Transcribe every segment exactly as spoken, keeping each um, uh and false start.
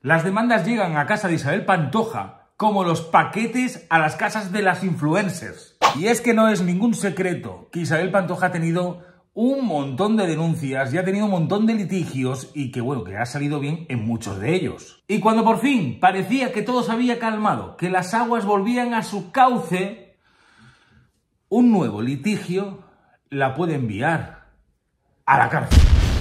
Las demandas llegan a casa de Isabel Pantoja como los paquetes a las casas de las influencers. Y es que no es ningún secreto que Isabel Pantoja ha tenido un montón de denuncias y ha tenido un montón de litigios y que, bueno, que ha salido bien en muchos de ellos. Y cuando por fin parecía que todo se había calmado, que las aguas volvían a su cauce, un nuevo litigio la puede enviar a la cárcel.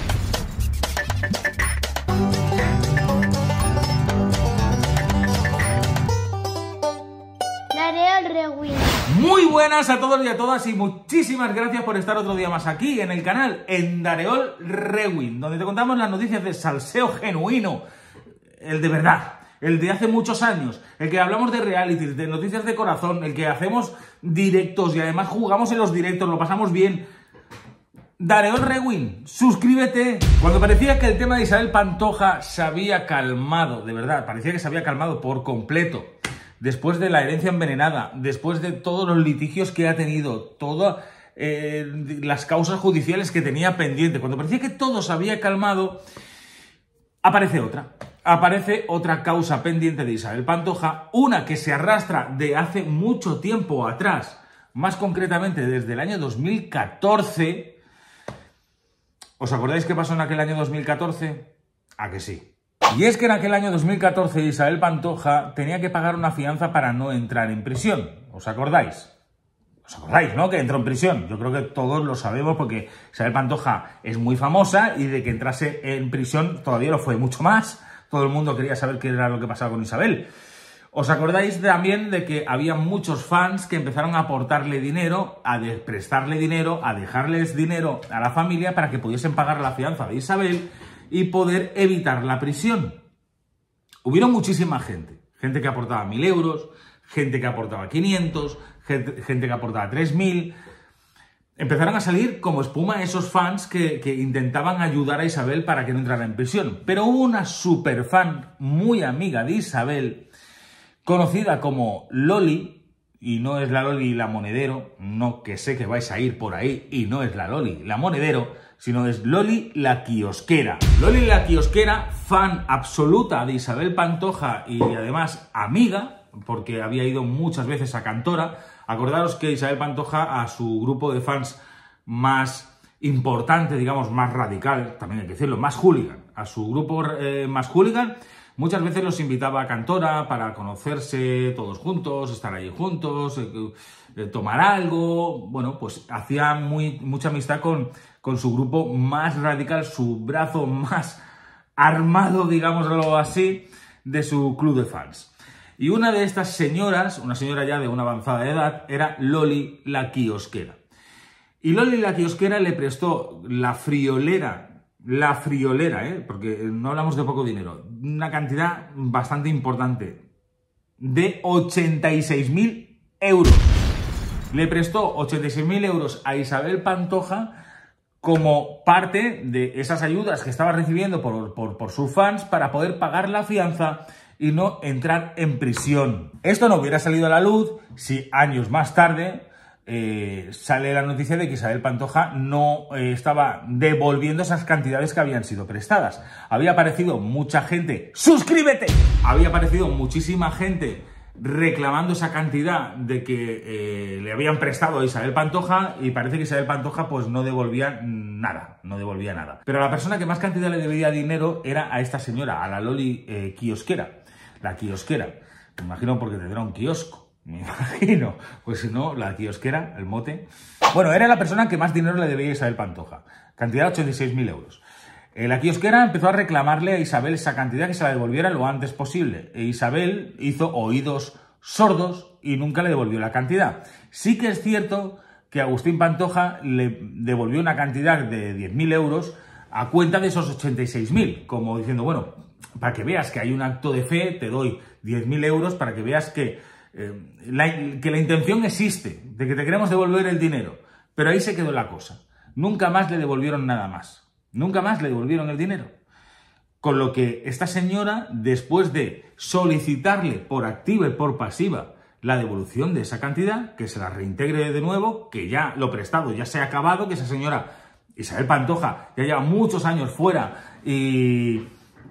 Muy buenas a todos y a todas y muchísimas gracias por estar otro día más aquí en el canal en Dareol Rewind, donde te contamos las noticias de salseo genuino, el de verdad, el de hace muchos años, el que hablamos de reality, de noticias de corazón, el que hacemos directos y además jugamos en los directos, lo pasamos bien. Dareol Rewind, suscríbete. Cuando parecía que el tema de Isabel Pantoja se había calmado, de verdad, parecía que se había calmado por completo, después de la herencia envenenada, después de todos los litigios que ha tenido, todas eh, las causas judiciales que tenía pendiente, cuando parecía que todo se había calmado, aparece otra. Aparece otra causa pendiente de Isabel Pantoja, una que se arrastra de hace mucho tiempo atrás, más concretamente desde el año dos mil catorce. ¿Os acordáis qué pasó en aquel año dos mil catorce? ¿A que sí? Y es que en aquel año dos mil catorce Isabel Pantoja tenía que pagar una fianza para no entrar en prisión. ¿Os acordáis? ¿Os acordáis, no? Que entró en prisión. Yo creo que todos lo sabemos porque Isabel Pantoja es muy famosa y de que entrase en prisión todavía lo fue mucho más. Todo el mundo quería saber qué era lo que pasaba con Isabel. ¿Os acordáis también de que había muchos fans que empezaron a aportarle dinero, a prestarle dinero, a dejarles dinero a la familia para que pudiesen pagar la fianza de Isabel y poder evitar la prisión? Hubieron muchísima gente. Gente que aportaba mil euros, gente que aportaba quinientos, gente, gente que aportaba tres mil. Empezaron a salir como espuma esos fans que, que intentaban ayudar a Isabel para que no entrara en prisión. Pero hubo una super fan muy amiga de Isabel, conocida como Loli, y no es la Loli la Monedero, no, que sé que vais a ir por ahí, y no es la Loli la Monedero, sino es Loli la Kiosquera. Loli la Kiosquera, fan absoluta de Isabel Pantoja y además amiga, porque había ido muchas veces a Cantora. Acordaros que Isabel Pantoja, a su grupo de fans más importante, digamos, más radical, también hay que decirlo, más hooligan, a su grupo eh, más hooligan, muchas veces los invitaba a Cantora para conocerse todos juntos, estar allí juntos, eh, eh, tomar algo. Bueno, pues hacía muy, mucha amistad con, con su grupo más radical, su brazo más armado, digámoslo así, de su club de fans. Y una de estas señoras, una señora ya de una avanzada edad, era Loli la Kiosquera. Y Loli la Kiosquera le prestó la friolera, la friolera, ¿eh? Porque no hablamos de poco dinero, una cantidad bastante importante, de ochenta y seis mil euros. Le prestó ochenta y seis mil euros a Isabel Pantoja como parte de esas ayudas que estaba recibiendo por, por, por sus fans para poder pagar la fianza y no entrar en prisión. Esto no hubiera salido a la luz si años más tarde eh, sale la noticia de que Isabel Pantoja no eh, estaba devolviendo esas cantidades que habían sido prestadas. Había aparecido mucha gente, ¡suscríbete! Había aparecido muchísima gente reclamando esa cantidad de que eh, le habían prestado a Isabel Pantoja y parece que Isabel Pantoja pues no devolvía nada, no devolvía nada. Pero la persona que más cantidad le debía dinero era a esta señora, a la Loli eh, Kiosquera. La Kiosquera, me imagino porque tendrá un kiosco, me imagino, pues si no, la Kiosquera, el mote. Bueno, era la persona que más dinero le debía a Isabel Pantoja, cantidad de ochenta y seis mil euros. Eh, la Kiosquera empezó a reclamarle a Isabel esa cantidad, que se la devolviera lo antes posible. E Isabel hizo oídos sordos y nunca le devolvió la cantidad. Sí que es cierto que Agustín Pantoja le devolvió una cantidad de diez mil euros a cuenta de esos ochenta y seis mil, como diciendo, bueno, para que veas que hay un acto de fe, te doy diez mil euros para que veas que, eh, la, que la intención existe, de que te queremos devolver el dinero. Pero ahí se quedó la cosa. Nunca más le devolvieron nada más. Nunca más le devolvieron el dinero. Con lo que esta señora, después de solicitarle por activa y por pasiva la devolución de esa cantidad, que se la reintegre de nuevo, que ya lo prestado ya se ha acabado, que esa señora Isabel Pantoja ya lleva muchos años fuera y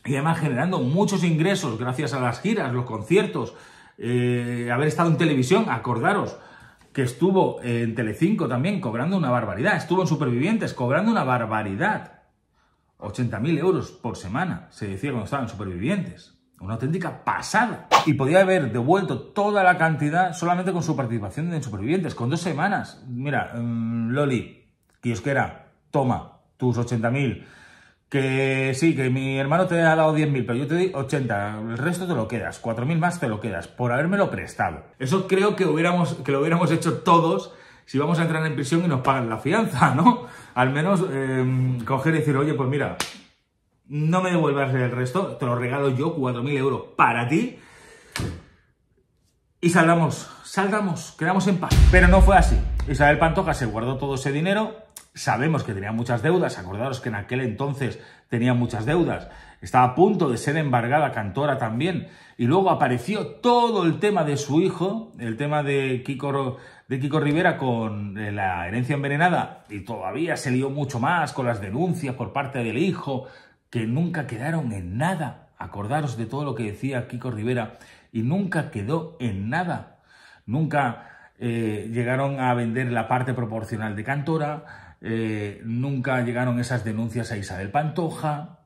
y además generando muchos ingresos gracias a las giras, los conciertos, eh, haber estado en televisión. Acordaros que estuvo en Telecinco también cobrando una barbaridad, estuvo en Supervivientes cobrando una barbaridad, ochenta mil euros por semana, se decía cuando estaba en Supervivientes. Una auténtica pasada. Y podía haber devuelto toda la cantidad solamente con su participación en Supervivientes, con dos semanas. Mira, mmm, Loli, kiosquera, toma tus ochenta mil. Que sí, que mi hermano te ha dado diez mil, pero yo te doy ochenta. El resto te lo quedas. cuatro mil más te lo quedas, por habérmelo prestado. Eso creo que, hubiéramos, que lo hubiéramos hecho todos si vamos a entrar en prisión y nos pagan la fianza, ¿no? Al menos eh, coger y decir, oye, pues mira, no me devuelvas el resto, te lo regalo yo, cuatro mil euros para ti. Y salgamos, salgamos, quedamos en paz. Pero no fue así. Isabel Pantoja se guardó todo ese dinero. Sabemos que tenía muchas deudas. Acordaros que en aquel entonces tenía muchas deudas. Estaba a punto de ser embargada Cantora también. Y luego apareció todo el tema de su hijo, el tema de Kiko, de Kiko Rivera con la herencia envenenada. Y todavía se lió mucho más con las denuncias por parte del hijo, que nunca quedaron en nada. Acordaros de todo lo que decía Kiko Rivera y nunca quedó en nada. Nunca eh, llegaron a vender la parte proporcional de Cantora, eh, nunca llegaron esas denuncias a Isabel Pantoja,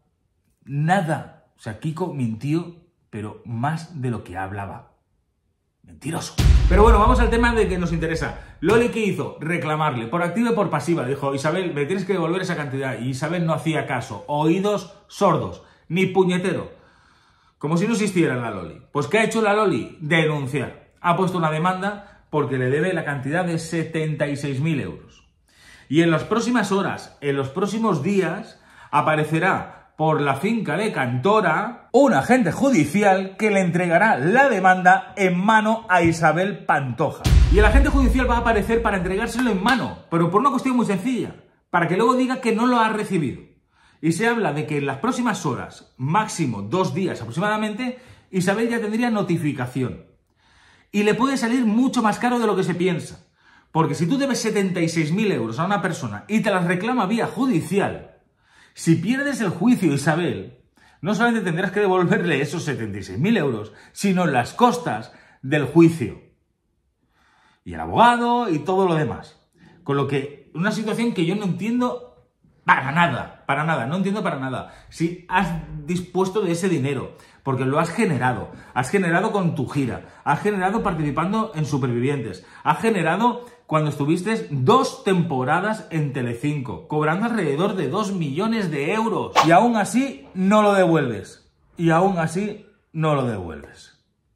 nada. O sea, Kiko mintió, pero más de lo que hablaba. Mentiroso. Pero bueno, vamos al tema de que nos interesa. Loli, ¿qué hizo? Reclamarle, por activa y por pasiva. Dijo, Isabel, me tienes que devolver esa cantidad. Y Isabel no hacía caso. Oídos sordos. Ni puñetero. Como si no existiera la Loli. Pues ¿qué ha hecho la Loli? Denunciar. Ha puesto una demanda porque le debe la cantidad de setenta y seis mil euros. Y en las próximas horas, en los próximos días, aparecerá por la finca de Cantora un agente judicial que le entregará la demanda en mano a Isabel Pantoja. Y el agente judicial va a aparecer para entregárselo en mano, pero por una cuestión muy sencilla, para que luego diga que no lo ha recibido. Y se habla de que en las próximas horas, máximo dos días aproximadamente, Isabel ya tendría notificación. Y le puede salir mucho más caro de lo que se piensa. Porque si tú debes setenta y seis mil euros a una persona y te las reclama vía judicial, si pierdes el juicio, Isabel, no solamente tendrás que devolverle esos setenta y seis mil euros, sino las costas del juicio. Y el abogado y todo lo demás. Con lo que, una situación que yo no entiendo para nada, para nada, no entiendo para nada. Si has dispuesto de ese dinero, porque lo has generado, has generado con tu gira, has generado participando en Supervivientes, has generado cuando estuviste dos temporadas en Telecinco, cobrando alrededor de dos millones de euros. Y aún así no lo devuelves. Y aún así no lo devuelves.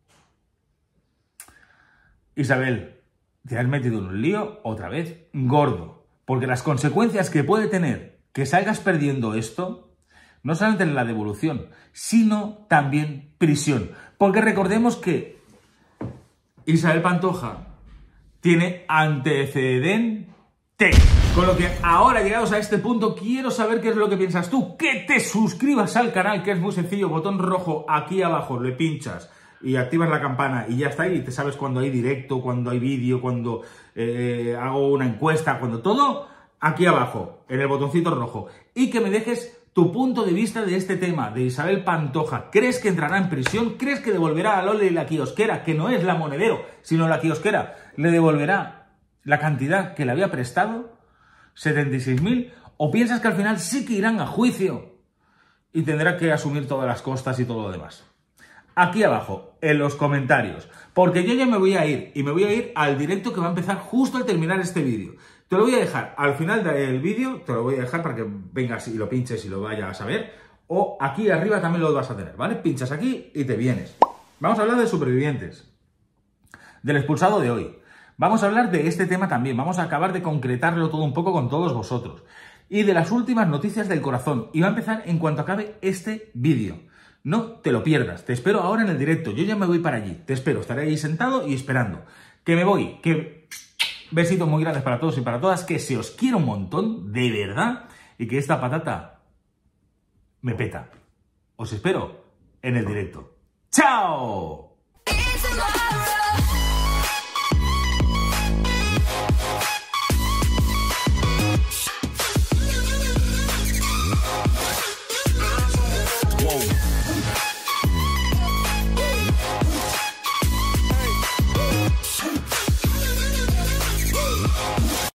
Isabel, te has metido en un lío otra vez gordo. Porque las consecuencias que puede tener que salgas perdiendo esto, no solamente en la devolución, sino también prisión. Porque recordemos que Isabel Pantoja tiene antecedentes. Con lo que ahora, llegados a este punto, quiero saber qué es lo que piensas tú. Que te suscribas al canal, que es muy sencillo. Botón rojo aquí abajo, le pinchas y activas la campana y ya está ahí. Te sabes cuando hay directo, cuando hay vídeo, cuando eh, hago una encuesta, cuando todo aquí abajo, en el botoncito rojo. Y que me dejes tu punto de vista de este tema, de Isabel Pantoja. ¿Crees que entrará en prisión? ¿Crees que devolverá a Loli la kiosquera, que no es la Monedero, sino la kiosquera, le devolverá la cantidad que le había prestado, setenta y seis mil? ¿O piensas que al final sí que irán a juicio y tendrá que asumir todas las costas y todo lo demás? Aquí abajo, en los comentarios, porque yo ya me voy a ir, y me voy a ir al directo que va a empezar justo al terminar este vídeo. Te lo voy a dejar al final del vídeo, te lo voy a dejar para que vengas y lo pinches y lo vayas a ver, o aquí arriba también lo vas a tener, ¿vale? Pinchas aquí y te vienes. Vamos a hablar de Supervivientes, del expulsado de hoy. Vamos a hablar de este tema también, vamos a acabar de concretarlo todo un poco con todos vosotros. Y de las últimas noticias del corazón, y va a empezar en cuanto acabe este vídeo. No te lo pierdas, te espero ahora en el directo, yo ya me voy para allí, te espero, estaré ahí sentado y esperando. Que me voy, que... Besitos muy grandes para todos y para todas, que se os quiere un montón, de verdad, y que esta patata me peta. Os espero en el directo. ¡Chao!